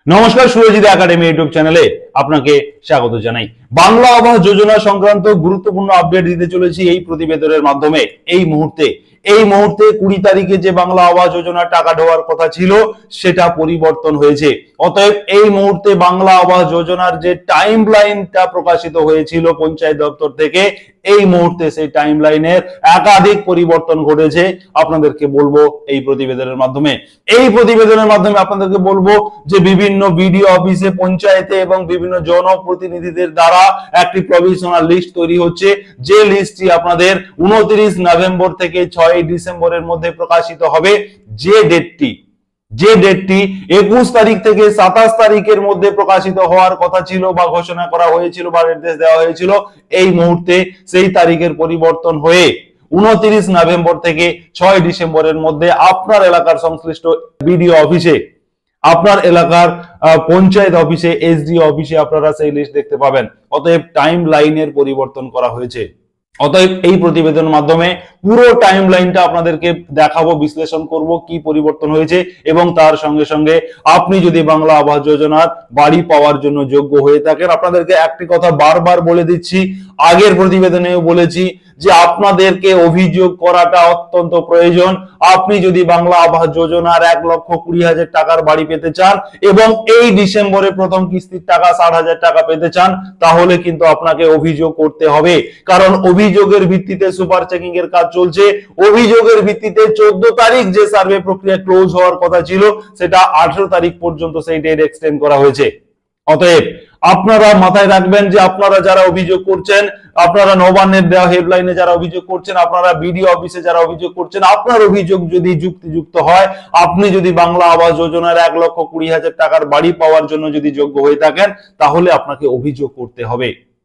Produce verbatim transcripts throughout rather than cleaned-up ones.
নমস্কার, Surajit academy YouTube চ্যানেলে আপনাকে স্বাগত জানাই। বাংলা আবাস যোজনা সংক্রান্ত গুরুত্বপূর্ণ আপডেট দিতে চলেছি এই প্রতিবেদনের মাধ্যমে। এই মুহূর্তে এই মুহূর্তে কুড়ি তারিখে যে বাংলা আবাস যোজনার টাকা ঢোকার কথা ছিল সেটা পরিবর্তন হয়েছে। অতএব এই মুহূর্তে বাংলা আবাস যোজনার যে টাইম লাইনটা প্রকাশিত হয়েছিল পঞ্চায়েত দপ্তর থেকে, এই মুহূর্তে সেই টাইম লাইনের একাধিক পরিবর্তন ঘটেছে। আপনাদেরকে বলবো এই প্রতিবেদনের মাধ্যমে এই প্রতিবেদনের মাধ্যমে আপনাদেরকে বলবো যে বিভিন্ন বিডিও অফিসে, পঞ্চায়েতে এবং বিভিন্ন জনপ্রতিনিধিদের দ্বারা একটি প্রভিশনাল লিস্ট তৈরি হচ্ছে, যে লিস্টটি আপনাদের উনত্রিশ নভেম্বর থেকে ছয় ডিসেম্বরের মধ্যে প্রকাশিত হবে। যে ডেটটি যে ডেটটি একুশ তারিখ থেকে সাতাশ তারিখের মধ্যে প্রকাশিত হওয়ার কথা ছিল বা ঘোষণা করা হয়েছিল বা নির্দেশ দেওয়া হয়েছিল, এই মুহূর্তে সেই তারিখের পরিবর্তন হয়ে উনত্রিশ নভেম্বর থেকে ছয় ডিসেম্বরের মধ্যে আপনার এলাকার সংশ্লিষ্ট বিডিও অফিসে, আপনার এলাকার পঞ্চায়েত অফিসে, এসডিও অফিসে আপনারা সেই লিস্ট দেখতে পাবেন। অতএব টাইম লাইনের পরিবর্তন করা হয়েছে। অতএব এই প্রতিবেদনের মাধ্যমে পুরো টাইম লাইনটা আপনাদেরকে দেখাবো, বিশ্লেষণ করব কি পরিবর্তন হয়েছে, এবং তার সঙ্গে সঙ্গে আপনি যদি বাংলা আবাস যোজনার বাড়ি পাওয়ার জন্য যোগ্য হয়ে থাকেন, আপনাদেরকে একটি কথা বারবার বলে দিচ্ছি, আগের প্রতিবেদনেও বলেছি যে আপনাদেরকে অভিযোগ করাটা অত্যন্ত প্রয়োজন। আপনি যদি বাংলা আবাস যোজনার এক লক্ষ কুড়ি হাজার টাকার বাড়ি পেতে চান এবং এই ডিসেম্বরে প্রথম কিস্তির টাকা ষাট হাজার টাকা পেতে চান, তাহলে কিন্তু আপনাকে অভিযোগ করতে হবে। কারণ অভিযোগের ভিত্তিতে সুপার চেকিং এর কাজ চলছে। অভিযোগের ভিত্তিতে চোদ্দ তারিখ যে সার্ভে প্রক্রিয়া ক্লোজ হওয়ার কথা ছিল, সেটা আঠারো তারিখ পর্যন্ত সেই ডেট এক্সটেন্ড করা হয়েছে। অতএব আপনারা মাথায় রাখবেন যে আপনারা যারা অভিযোগ করছেন, আপনারা নবান্নের দেওয়া হেল্পলাইনে যারা অভিযোগ করছেন, আপনারা বিডিও অফিসে যারা অভিযোগ করছেন, আপনার অভিযোগ যদি যুক্তিযুক্ত হয়, আপনি যদি বাংলা আবাস যোজনার এক লক্ষ কুড়ি হাজার টাকার বাড়ি পাওয়ার জন্য যদি যোগ্য হয়ে থাকেন, তাহলে আপনাকে অভিযোগ করতে হবে।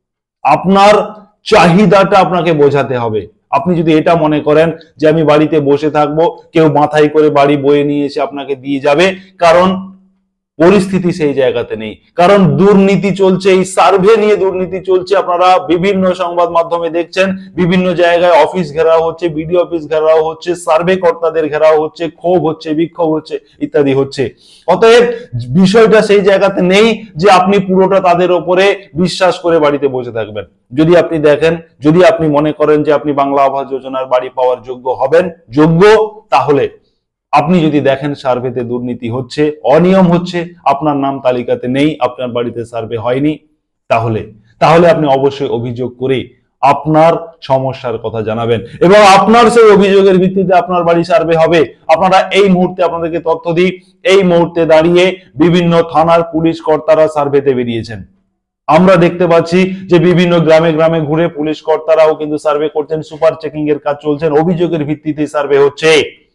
আপনার চাহিদাটা আপনাকে বোঝাতে হবে। আপনি যদি এটা মনে করেন যে আমি বাড়িতে বসে থাকবো, কেউ মাথায় করে বাড়ি বয়ে নিয়ে এসে আপনাকে দিয়ে যাবে, কারণ পরিস্থিতি সেই জায়গাতে নেই। কারণ দুর্নীতি চলছে, এই সার্ভে নিয়ে দুর্নীতি চলছে। আপনারা বিভিন্ন সংবাদ মাধ্যমে দেখছেন, বিভিন্ন জায়গায় অফিস ঘেরাও হচ্ছে, বিডিও অফিস ঘেরাও হচ্ছে, সার্ভে কর্তাদের ঘেরাও হচ্ছে, ক্ষোভ হচ্ছে, বিক্ষোভ হচ্ছে, ইত্যাদি হচ্ছে। অতএব বিষয়টা সেই জায়গাতে নেই যে আপনি পুরোটা তাদের উপরে বিশ্বাস করে বাড়িতে বসে থাকবেন। যদি আপনি দেখেন, যদি আপনি মনে করেন যে আপনি বাংলা আবাস যোজনার বাড়ি পাওয়ার যোগ্য হবেন, যোগ্য, তাহলে আপনি যদি দেখেন সার্ভেতে দুর্নীতি হচ্ছে, অনিয়ম হচ্ছে, আপনার নাম তালিকাতে নেই, আপনার বাড়িতে সার্ভে হয়নি, তাহলে তাহলে আপনি অবশ্যই অভিযোগ করে আপনার সমস্যার কথা জানাবেন এবং আপনার সেই অভিযোগের ভিত্তিতে আপনার বাড়ি সার্ভে হবে। আপনারা এই মুহূর্তে আপনাদেরকে তথ্য দিই, এই মুহূর্তে দাঁড়িয়ে বিভিন্ন থানার পুলিশ কর্তারা সার্ভেতে বেরিয়েছেন। আমরা দেখতে পাচ্ছি যে বিভিন্ন গ্রামে গ্রামে ঘুরে পুলিশ কর্তারাও কিন্তু সার্ভে করছেন, সুপার চেকিং এর কাজ চলছেন, অভিযোগের ভিত্তিতে সার্ভে হচ্ছে।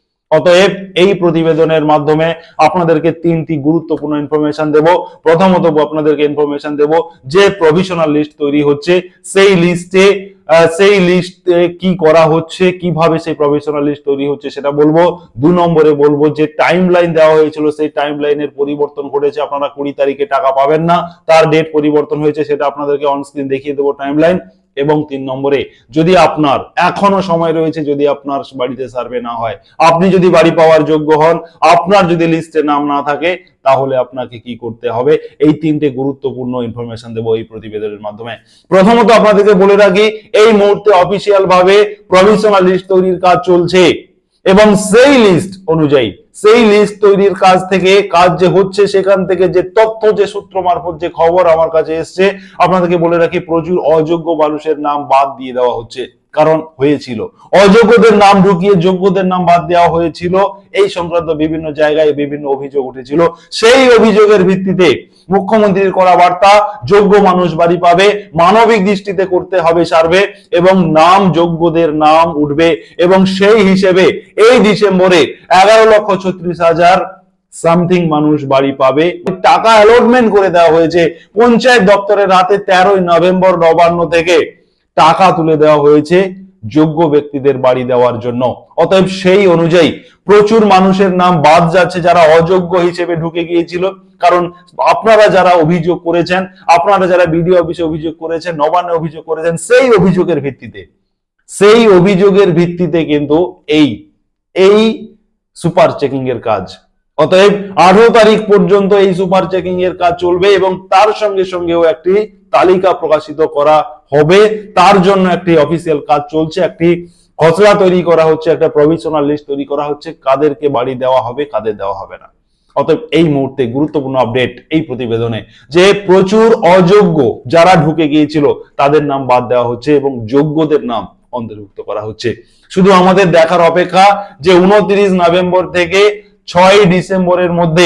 অতএব এই প্রতিবেদনের মাধ্যমে আপনাদেরকে তিনটি গুরুত্বপূর্ণ ইনফরমেশন দেব। প্রথমত আপনাদেরকে ইনফরমেশন দেব যে প্রভিশনাল লিস্ট তৈরি হচ্ছে, সেই লিস্টে সেই লিস্টে কি করা হচ্ছে, কিভাবে সেই প্রভিশনাল লিস্ট তৈরি হচ্ছে সেটা বলবো। দু নম্বরে বলবো যে টাইম লাইন দেওয়া হয়েছিল, সেই টাইম লাইনের পরিবর্তন ঘটেছে। আপনারা কুড়ি তারিখে টাকা পাবেন না, তার ডেট পরিবর্তন হয়েছে, সেটা আপনাদেরকে অন স্ক্রিন দেখিয়ে দেবো টাইম লাইন। এবং তিন নম্বরে, যদি আপনার এখনো সময় রয়েছে, যদি আপনার বাড়িতে সার্ভে না হয়, আপনি যদি বাড়ি পাওয়ার যোগ্য হন, আপনার যদি লিস্টে নাম না থাকে, তাহলে আপনাকে কি করতে হবে, এই তিনটে গুরুত্বপূর্ণ ইনফরমেশন দেবো এই প্রতিবেদনের মাধ্যমে। প্রথমত আপনাদেরকে বলে রাখি, এই মুহূর্তে অফিসিয়াল ভাবে প্রভিশনাল লিস্ট তৈরির কাজ চলছে এবং সেই লিস্ট অনুযায়ী, সেই লিস্ট তৈরির কাজ থেকে কাজ যে হচ্ছে, সেখান থেকে যে তথ্য, যে সূত্র মারফত যে খবর আমার কাছে এসছে, আপনাদেরকে বলে রাখি প্রচুর অযোগ্য মানুষের নাম বাদ দিয়ে দেওয়া হচ্ছে। কারণ হয়েছিল অযোগ্যদের নাম ঢুকিয়ে যোগ্যদের নাম বাদ দেওয়া হয়েছিল, এই সংক্রান্ত বিভিন্ন জায়গায় বিভিন্ন অভিযোগ উঠেছিল। সেই অভিযোগের ভিত্তিতে মুখ্যমন্ত্রীর করা বার্তা, যোগ্য মানুষ বাড়ি পাবে, মানবিক দৃষ্টিতে করতে হবে সার্ভে এবং নাম যোগ্যদের নাম উঠবে। এবং সেই হিসেবে এই ডিসেম্বরে এগারো লক্ষ ছত্রিশ হাজার সামথিং মানুষ বাড়ি পাবে। টাকা অ্যালটমেন্ট করে দেওয়া হয়েছে পঞ্চায়েত দপ্তরের হাতে। তেরোই নভেম্বর নবান্ন থেকে টাকা তুলে দেওয়া হয়েছে যোগ্য ব্যক্তিদের বাড়ি দেওয়ার জন্য। অতএব সেই অনুযায়ী প্রচুর মানুষের নাম বাদ যাচ্ছে যারা অযোগ্য হিসেবে ঢুকে গিয়েছিল। কারণ আপনারা যারা অভিযোগ করেছেন, আপনারা যারা বিডিও অফিসে অভিযোগ করেছেন, নবান্নে অভিযোগ করেছেন, সেই অভিযোগের ভিত্তিতে সেই অভিযোগের ভিত্তিতে কিন্তু এই এই সুপার চেকিং এর কাজ। অতএব আঠারো তারিখ পর্যন্ত এই সুপার চেকিং এর কাজ চলবে এবং তার সঙ্গে সঙ্গেও একটি তালিকা প্রকাশিত করা হবে। তার জন্য একটি অফিসিয়াল কাজ চলছে, একটি খসড়া তৈরি করা হচ্ছে, একটা প্রভিশনাল লিস্ট তৈরি করা হচ্ছে, কাদেরকে বাড়ি দেওয়া হবে, কাদের দেওয়া হবে না। অতএব এই মুহূর্তে গুরুত্বপূর্ণ আপডেট এই প্রতিবেদনে যে প্রচুর অযোগ্য যারা ঢুকে গিয়েছিল তাদের নাম বাদ দেওয়া হচ্ছে এবং যোগ্যদের নাম অন্তর্ভুক্ত করা হচ্ছে। শুধু আমাদের দেখার অপেক্ষা যে উনত্রিশ নভেম্বর থেকে ছয় ডিসেম্বরের মধ্যে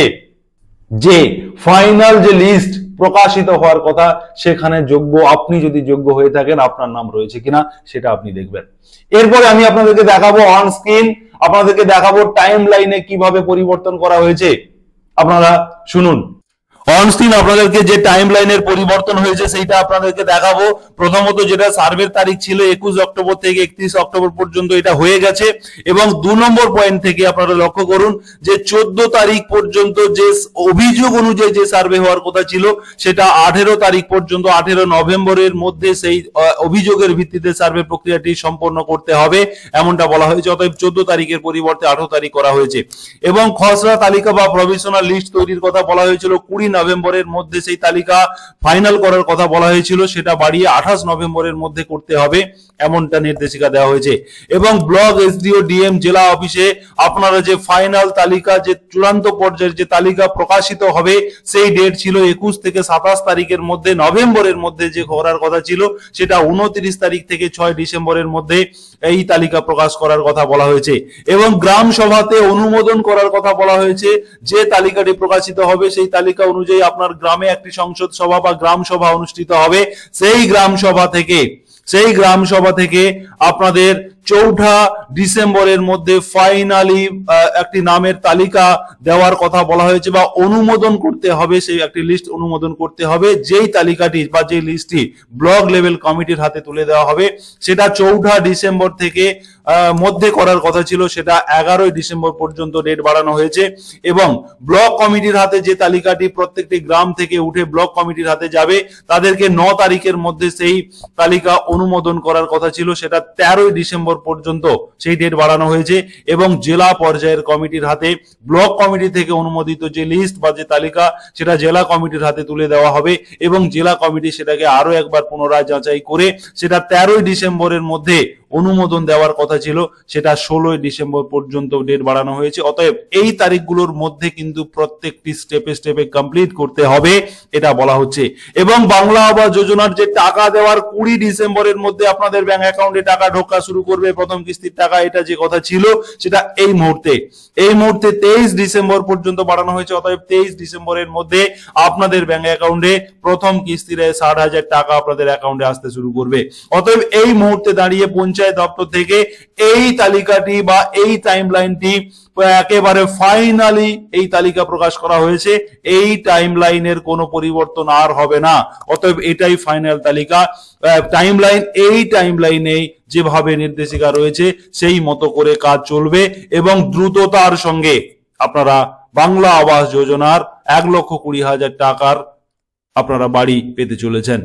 যে ফাইনাল যে লিস্ট প্রকাশিত হওয়ার কথা সেখানে যোগ্য, আপনি যদি যোগ্য হয়ে থাকেন আপনার নাম রয়েছে কিনা সেটা আপনি দেখবেন। এরপরে আমি আপনাদেরকে দেখাবো অন স্ক্রিন, আপনাদেরকে দেখাবো টাইম লাইনে কিভাবে পরিবর্তন করা হয়েছে। আপনারা শুনুন। অন স্ক্রিন আপনাদেরকে যে টাইম লাইনের পরিবর্তন হয়েছে সেইটা আপনাদেরকে দেখাবো। প্রথমত যেটা সার্ভের তারিখ ছিল একুশ অক্টোবর থেকে একত্রিশ অক্টোবর পর্যন্ত এটা হয়ে গেছে এবং দু নম্বর পয়েন্ট থেকে আপনারা লক্ষ্য করুন যে চোদ্দ তারিখ পর্যন্ত যে অভিযোগ অনুযায়ী যে সার্ভে হওয়ার কথা ছিল সেটা আঠেরো তারিখ পর্যন্ত, আঠেরো নভেম্বরের মধ্যে সেই অভিযোগের ভিত্তিতে সার্ভে প্রক্রিয়াটি সম্পন্ন করতে হবে এমনটা বলা হয়েছে। অতএব চোদ্দ তারিখের পরিবর্তে আঠারো তারিখ করা হয়েছে এবং খসড়া তালিকা বা প্রভিশনাল লিস্ট তৈরির কথা বলা হয়েছিল কুড়ি নভেম্বরের মধ্যে, সেই তালিকা ফাইনাল করার কথা বলা হয়েছিল সেটা বাড়িয়ে আঠাশ নভেম্বরের মধ্যে করতে হবে এমনটা নির্দেশিকা দেওয়া হয়েছে। এবং ব্লক এসডিও ডিএম জেলা অফিসে আপনারা যে ফাইনাল তালিকা, যে চূড়ান্ত পর্যায়ের যে তালিকা প্রকাশিত হবে সেই ডেট ছিল একুশ থেকে সাতাশ তারিখের মধ্যে, নভেম্বরের মধ্যে যে করার কথা ছিল সেটা উনত্রিশ তারিখ থেকে ছয় ডিসেম্বরের মধ্যে এই তালিকা প্রকাশ করার কথা বলা হয়েছে। এবং গ্রাম সভাতে অনুমোদন করার কথা বলা হয়েছে। যে তালিকাটি প্রকাশিত হবে সেই তালিকা অনুযায়ী আপনার গ্রামে একটি সংসদ সভা বা গ্রাম সভা অনুষ্ঠিত হবে। সেই গ্রাম সভা থেকে সেই গ্রাম সভা থেকে আপনাদের চৌঠা ডিসেম্বরের মধ্যে ফাইনালি একটি নামের তালিকা দেওয়ার কথা বলা হয়েছে বা অনুমোদন করতে হবে, সেই একটি লিস্ট অনুমোদন করতে হবে। যেই তালিকাটি বা যে লিস্টটি ব্লক লেভেল কমিটির হাতে তুলে দেওয়া হবে সেটা চৌঠা ডিসেম্বর থেকে মধ্যে করার কথা ছিল, সেটা এগারোই ডিসেম্বর পর্যন্ত ডেট বাড়ানো হয়েছে। এবং ব্লক কমিটির হাতে যে তালিকাটি প্রত্যেকটি গ্রাম থেকে উঠে ব্লক কমিটির হাতে যাবে তাদেরকে ন তারিখের মধ্যে সেই তালিকা অনুমোদন করার কথা ছিল, সেটা তেরোই ডিসেম্বর পর্যন্ত সেই ডেট বাড়ানো হয়েছে। এবং জেলা পর্যায়ের কমিটির হাতে ব্লক কমিটি থেকে অনুমোদিত যে লিস্ট বা যে তালিকা সেটা জেলা কমিটির হাতে তুলে দেওয়া হবে এবং জেলা কমিটি সেটাকে আরো একবার পুনরায় যাচাই করে সেটা তেরোই ডিসেম্বরের মধ্যে অনুমোদন দেওয়ার কথা ছিল, সেটা ষোলোই ডিসেম্বর পর্যন্ত ডেট বাড়ানো হয়েছে। অতএব এই তারিখগুলোর মধ্যে কিন্তু প্রত্যেকটি স্টেপে স্টেপে কমপ্লিট করতে হবে এটা বলা হচ্ছে। এবং বাংলা আবাস যোজনার যে টাকা দেওয়ার কুড়ি ডিসেম্বরের মধ্যে আপনাদের ব্যাংক অ্যাকাউন্টে টাকা ঢোকা শুরু করবে, প্রথম কিস্তির টাকা, এটা যে কথা ছিল সেটা এই মুহূর্তে এই মুহূর্তে তেইশ ডিসেম্বর পর্যন্ত বাড়ানো হয়েছে। অতএব তেইশ ডিসেম্বরের মধ্যে আপনাদের ব্যাংক অ্যাকাউন্টে প্রথম কিস্তির ষাট হাজার টাকা আপনাদের অ্যাকাউন্টে আসতে শুরু করবে। অতএব এই মুহূর্তে দাঁড়িয়ে পঞ্চায়েত দপ্তর থেকে এই তালিকাটি বা এই টাইম লাইনটি একেবারে ফাইনালি এই তালিকা প্রকাশ করা হয়েছে। এই টাইম লাইনের কোনো পরিবর্তন আর হবে না। অতএব এটাই ফাইনাল তালিকা, টাইম লাইন। এই টাইম লাইনে যেভাবে নির্দেশিকা রয়েছে সেই মতো করে কাজ চলবে এবং দ্রুততার সঙ্গে আপনারা বাংলা আবাস যোজনার এক লক্ষ কুড়ি হাজার টাকার আপনারা বাড়ি পেতে চলেছেন।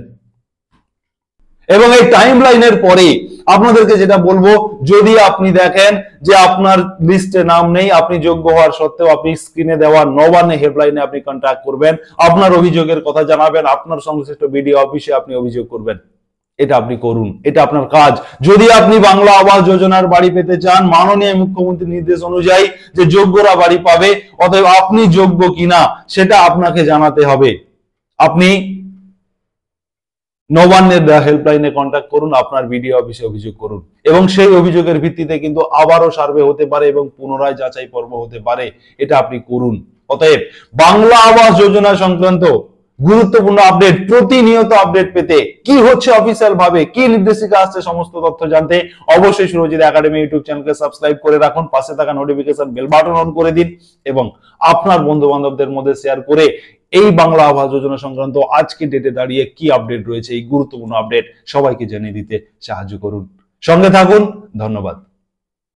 এবং এই টাইম লাইনের পরে আপনাদেরকে যেটা বলবো, যদি আপনি দেখেন যে আপনার লিস্টে নাম নেই, আপনি যোগ্য হওয়ার সত্ত্বেও আপনি স্ক্রিনে দেওয়া নবান্ন হেল্পলাইনে আপনি কন্ট্যাক্ট করবেন, আপনার অভিযোগের কথা জানাবেন, আপনার সংশ্লিষ্ট বিডিও অফিসে আপনি অভিযোগ করবেন। এটা আপনি করুন, এটা আপনার কাজ। যদি আপনি বাংলা আবাস যোজনার বাড়ি পেতে চান মাননীয় মুখ্যমন্ত্রীর নির্দেশ অনুযায়ী যে যোগ্যরা বাড়ি পাবে, অতএব আপনি যোগ্য কিনা সেটা আপনাকে জানাতে হবে। আপনি নবান্নের হেল্পলাইনে কন্ট্যাক্ট করুন, আপনার বিডিও অফিসে অভিযোগ করুন এবং সেই অভিযোগের ভিত্তিতে কিন্তু আবারও সার্ভে হতে পারে এবং পুনরায় যাচাই পর্ব হতে পারে, এটা আপনি করুন। অতএব বাংলা আবাস যোজনা সংক্রান্ত গুরুত্বপূর্ণ আপডেট, প্রতিনিয়ত আপডেট পেতে, কি হচ্ছে অফিসিয়াল ভাবে, কি নির্দেশিকা আসছে, সমস্ত তথ্য জানতে অবশ্যই সুরজিৎ একাডেমি ইউটিউব চ্যানেলকে সাবস্ক্রাইব করে রাখুন, পাশে থাকা নোটিফিকেশন বেল বাটন অন করে দিন এবং আপনার বন্ধু বান্ধবদের মধ্যে শেয়ার করে এই বাংলা আবাস যোজনা সংক্রান্ত আজকে ডেটে দাঁড়িয়ে কি আপডেট রয়েছে, এই গুরুত্বপূর্ণ আপডেট সবাইকে জানিয়ে দিতে সাহায্য করুন। সঙ্গে থাকুন, ধন্যবাদ।